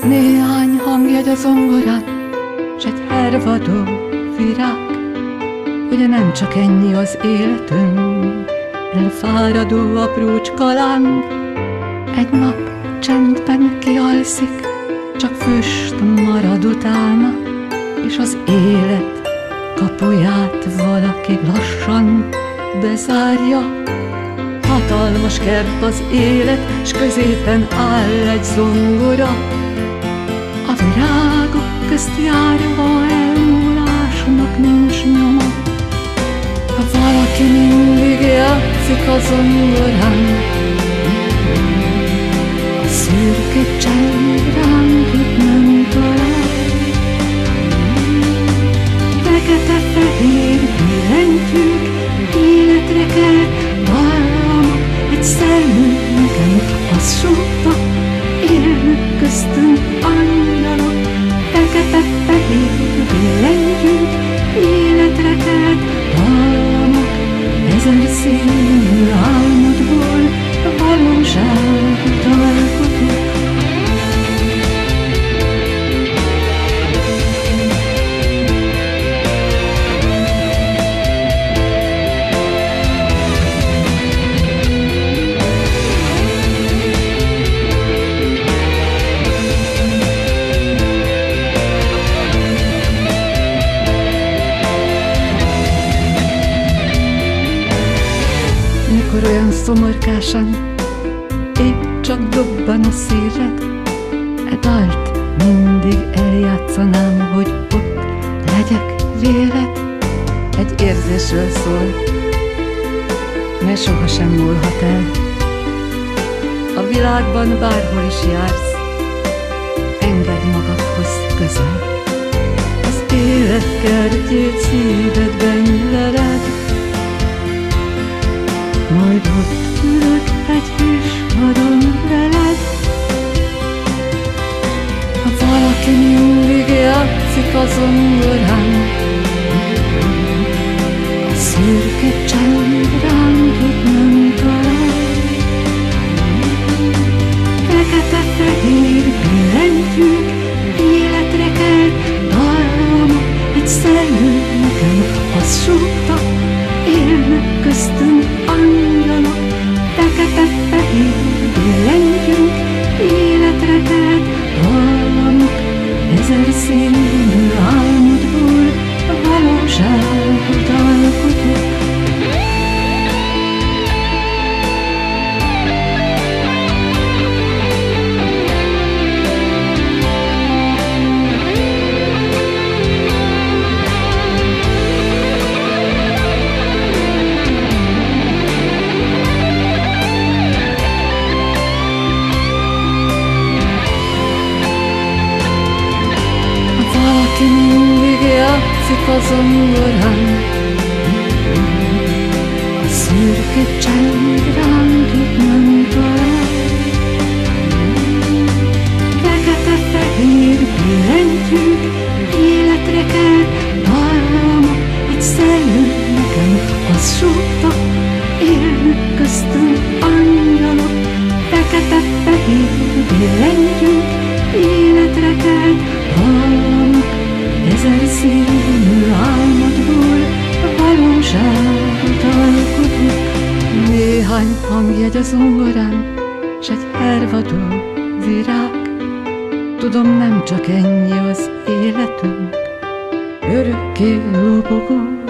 Néhány hangjegy a zongorán, s egy hervadó virág. Ugye nem csak ennyi az életünk, elfáradó aprócska láng. Egy nap csendben kialszik, csak füst marad utána, és az élet kapuját valaki lassan bezárja. Hatalmas kert az élet, s középen áll egy zongora. A virágok közt járva elmúlásnak nincs nyoma. Ha valaki mindig játszik a zongorán, a szürke csend ránk itt nem talál. Fekete-fehér billentyűk, életre kell dallamok. Egy szellő nekem azt súgta, élnek köztünk angyalok. Fekete-fehér billentyűk, életre kell dallamok. Ezer színű álmodból valóságot alkotok. Olyan szomorkásan, épp csak dobban a szíved, e dalt mindig eljátszanám, hogy ott legyek véled. Egy érzésről szól, mely sohasem múlhat el. A világban bárhol is jársz, engedd magadhoz közel. Az élet kertjét szívedben leled, majd ott ülök egy kispadon veled. Ha valaki mindig játszik a zongorán, a szürke csend ránk itt nem talál. Fekete-fehér billentyűk, életre kell dallamok. Egy szellő nekem azt súgta, élnek köztünk angyalok. Fekete-fehér billentyűk, életre kell dallamok. Ezer színű álmodból valóságot alkotok. Ki mindig játszik a zongorán, a szürke csend ránk itt nem talál. Fekete-fehér billentyűk, életre kell dallamok. Egy szellő nekem azt súgta, élnek köztünk angyalok. Fekete-fehér billentyűk, életre kell dallamok. Ezer színű álmodból valóságot alkotok. Néhány hangjegy a zongorán, s egy hervadó virág. Tudom, nem csak ennyi az életünk, örökké lobogó